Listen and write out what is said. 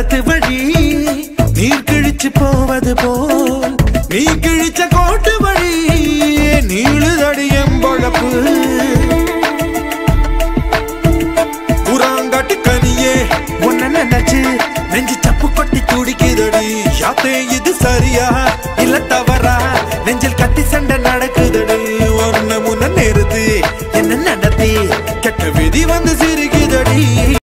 காட்டு வழி நீர் கிழிச்சு போவது போல் நீ கிழிச்ச கோட்டு வழி நீளுதடி எம்பழப்பு புறாங்காட்டு கனியே உன்ன நினைச்சு நெஞ்சு சப்பு கொட்டி துடிக்குதடி யாத்தே இது சரியா